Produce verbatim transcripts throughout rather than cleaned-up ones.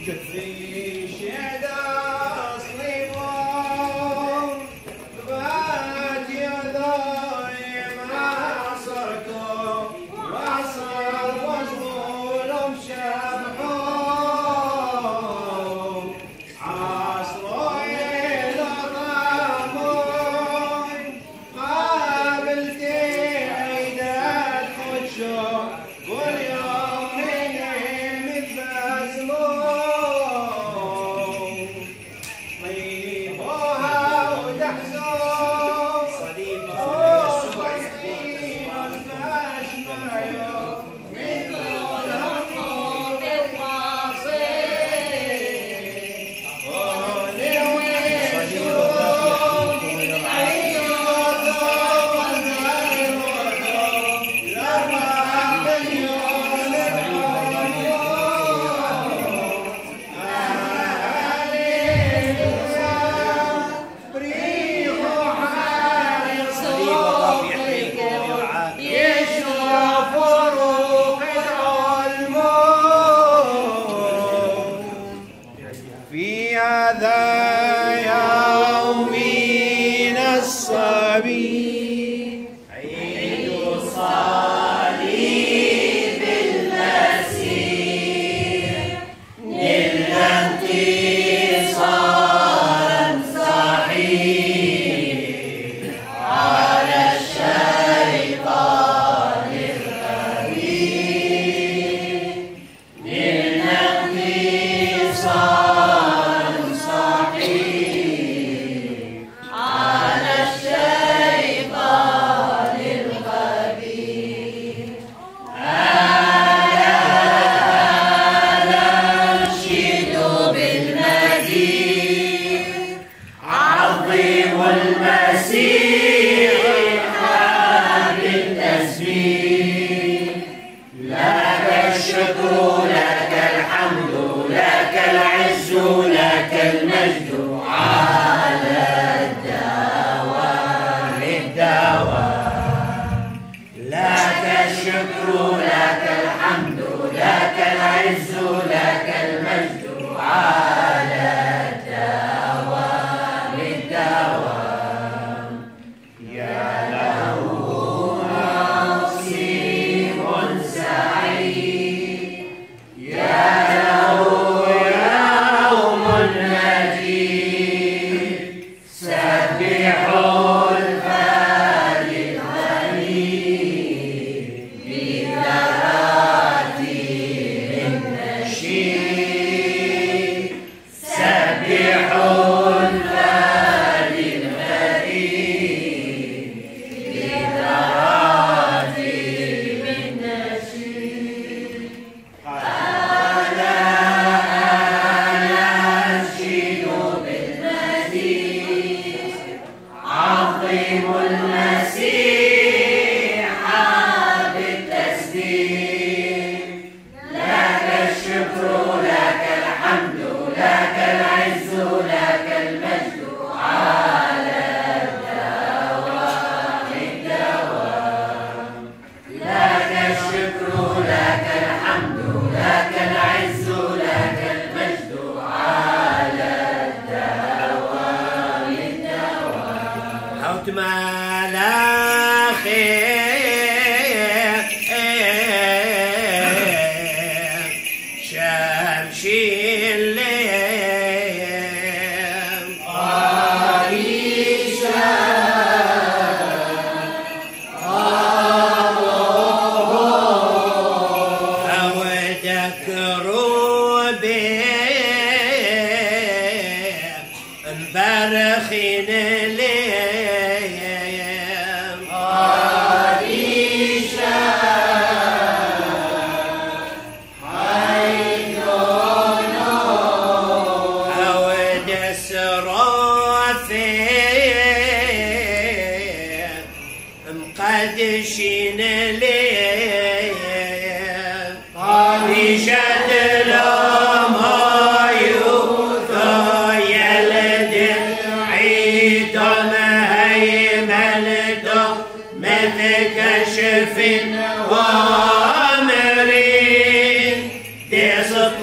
وامرين دي صطلب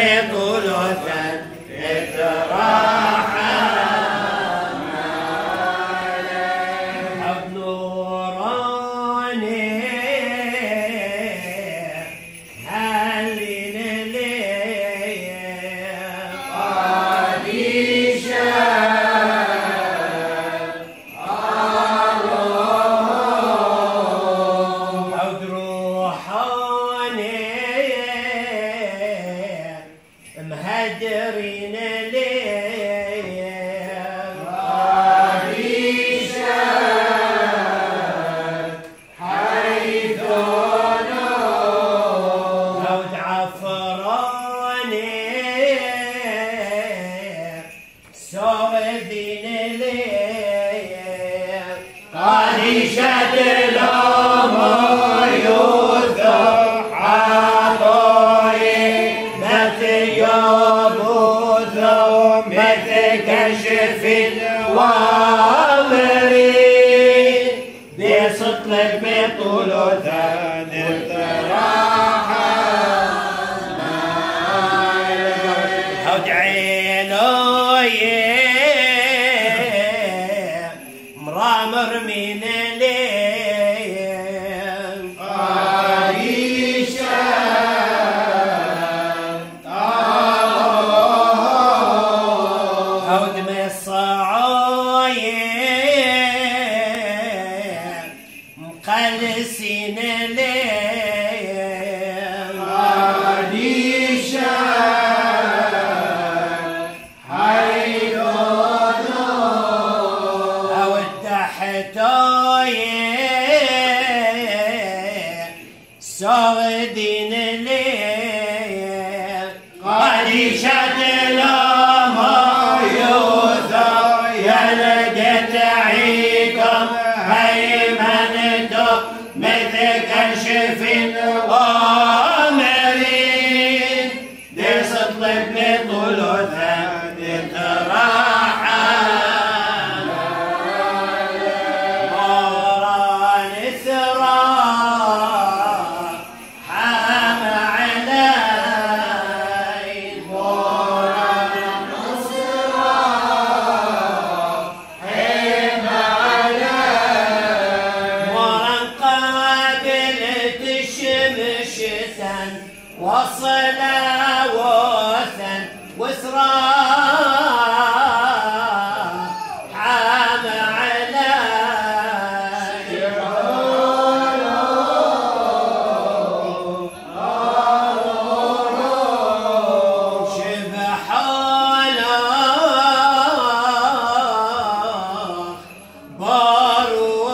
بطلوثا اتراحم مهدرين ليه قريشا حيث نور عفراني سعدين ليه قريشا دلهم يوثر كشف الوامرين بسطلك بطلوثا اتراحم ادعي مرامر من ليه قريشا مقلسين ليه قريشا حيث نور او التحتاية سعدين ليه قريشا دلما يوثر يا لقيت عيكم هيمنتم مثل كشف الوامرين بسطلك بطلوثا اتراحم موران ثراحم علي موران ثراحم علي موران قابلت شمشة وصلا وثن وسراح حام علي شبح بارو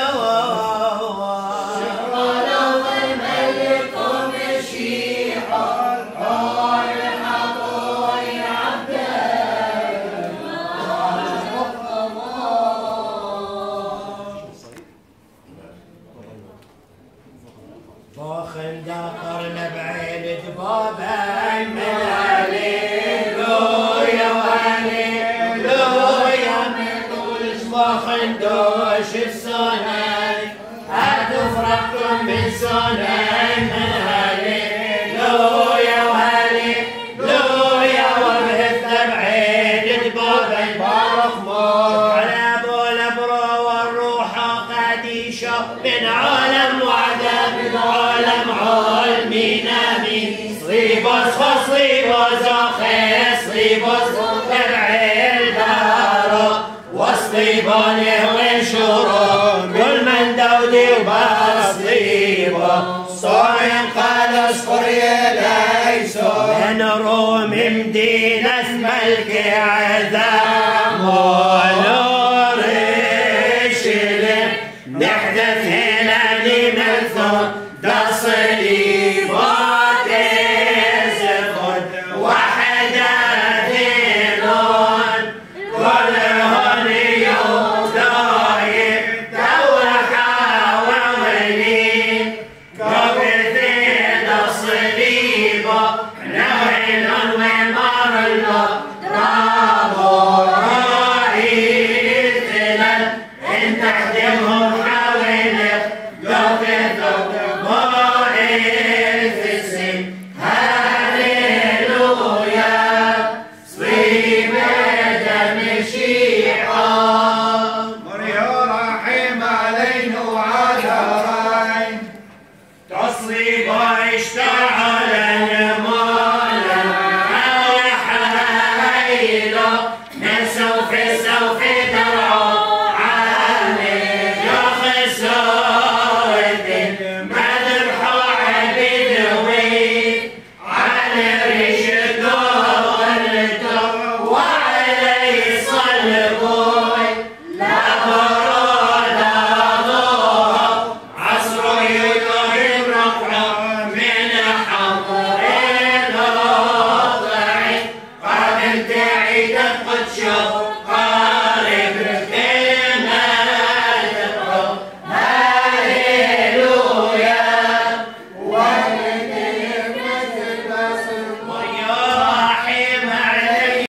خندقرنا بعين دبابة من هليلويا وهليلويا من طول اسمه خندوش السنن هتفرقكم من سنن من هليلويا وهليلويا وبهثنا بعين دبابة يبارك موت على ابو الابرو والروح قديشة من عالم وعدم عالم عالمين امين صليبوس فصليبوس اخي صليبوس تبعي الدارو وصليبونه وشورو كل من دودي وبصليبو صايم قال اصفر يليسو من روم مدينة ملك عذاب ونور الشلم نحدث هنا لمنثور دا صليبات يسقط وحداثنون كلهن يوم دايم توحى وولين قبثين الصليبة نوعين ومر الله رابو رائي تفقد شوق